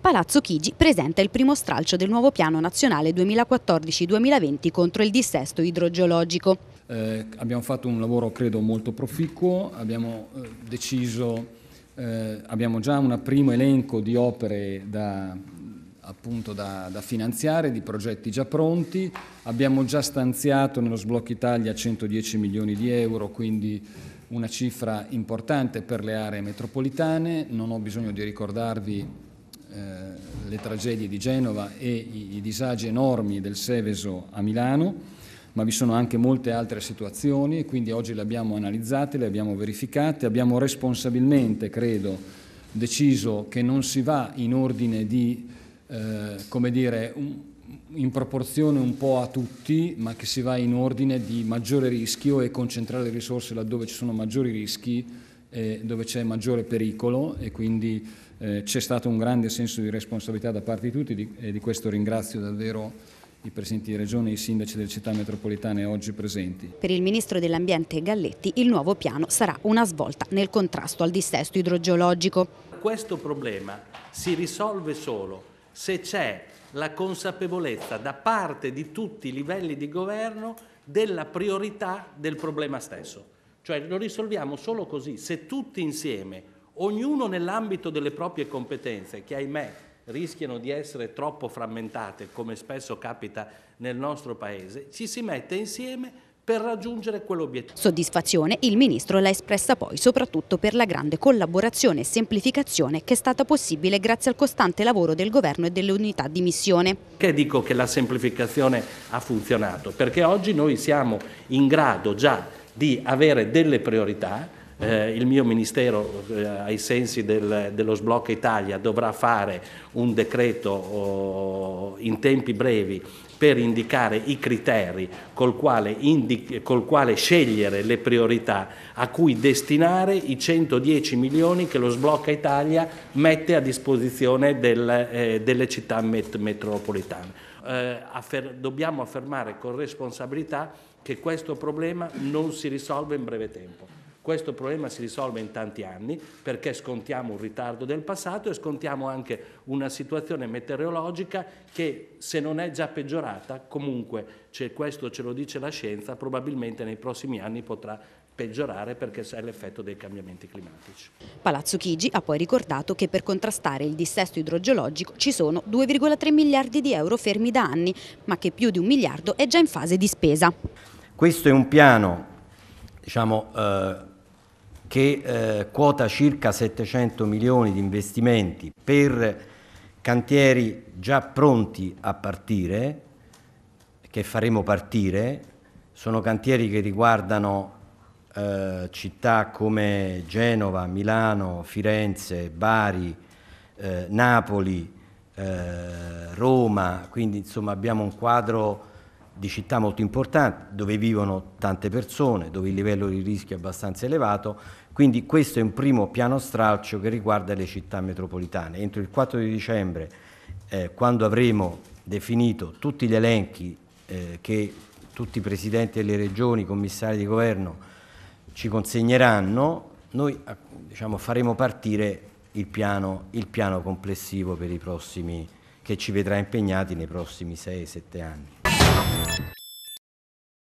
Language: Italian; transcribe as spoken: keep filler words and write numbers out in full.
Palazzo Chigi presenta il primo stralcio del nuovo piano nazionale duemilaquattordici duemilaventi contro il dissesto idrogeologico. Eh, abbiamo fatto un lavoro credo molto proficuo, abbiamo eh, deciso, eh, abbiamo già un primo elenco di opere da, appunto da, da finanziare, di progetti già pronti, abbiamo già stanziato nello Sblocca Italia centodieci milioni di euro, quindi una cifra importante per le aree metropolitane. Non ho bisogno di ricordarvi eh, le tragedie di Genova e i, i disagi enormi del Seveso a Milano, ma vi sono anche molte altre situazioni e quindi oggi le abbiamo analizzate, le abbiamo verificate, abbiamo responsabilmente, credo, deciso che non si va in ordine di, eh, come dire, un, in proporzione un po' a tutti, ma che si va in ordine di maggiore rischio e concentrare le risorse laddove ci sono maggiori rischi, eh, dove c'è maggiore pericolo, e quindi eh, c'è stato un grande senso di responsabilità da parte di tutti di, e di questo ringrazio davvero i presidenti di regione e i sindaci delle città metropolitane oggi presenti. Per il ministro dell'Ambiente Galletti il nuovo piano sarà una svolta nel contrasto al dissesto idrogeologico. Questo problema si risolve solo se c'è la consapevolezza da parte di tutti i livelli di governo della priorità del problema stesso. Cioè lo risolviamo solo così, se tutti insieme, ognuno nell'ambito delle proprie competenze, che ahimè rischiano di essere troppo frammentate, come spesso capita nel nostro Paese, ci si mette insieme per raggiungere quell'obiettivo. Soddisfazione il Ministro l'ha espressa poi soprattutto per la grande collaborazione e semplificazione che è stata possibile grazie al costante lavoro del Governo e delle unità di missione. Perché dico che la semplificazione ha funzionato? Perché oggi noi siamo in grado già di avere delle priorità. Eh, il mio Ministero, eh, ai sensi del, dello Sblocca Italia, dovrà fare un decreto oh, in tempi brevi per indicare i criteri col quale, indic- col quale scegliere le priorità a cui destinare i centodieci milioni che lo Sblocca Italia mette a disposizione del, eh, delle città met- metropolitane. Eh, affer- dobbiamo affermare con responsabilità che questo problema non si risolve in breve tempo. Questo problema si risolve in tanti anni perché scontiamo un ritardo del passato e scontiamo anche una situazione meteorologica che, se non è già peggiorata, comunque, cioè, questo ce lo dice la scienza, probabilmente nei prossimi anni potrà peggiorare perché è l'effetto dei cambiamenti climatici. Palazzo Chigi ha poi ricordato che per contrastare il dissesto idrogeologico ci sono due virgola tre miliardi di euro fermi da anni, ma che più di un miliardo è già in fase di spesa. Questo è un piano, diciamo, eh, che eh, quota circa settecento milioni di investimenti per cantieri già pronti a partire, che faremo partire. Sono cantieri che riguardano eh, città come Genova, Milano, Firenze, Bari, eh, Napoli, eh, Roma, quindi insomma abbiamo un quadro di città molto importanti, dove vivono tante persone, dove il livello di rischio è abbastanza elevato, quindi questo è un primo piano stralcio che riguarda le città metropolitane. Entro il quattro di dicembre, eh, quando avremo definito tutti gli elenchi eh, che tutti i presidenti delle regioni, i commissari di governo ci consegneranno, noi diciamo, faremo partire il piano, il piano complessivo per i prossimi, che ci vedrà impegnati nei prossimi sei sette anni.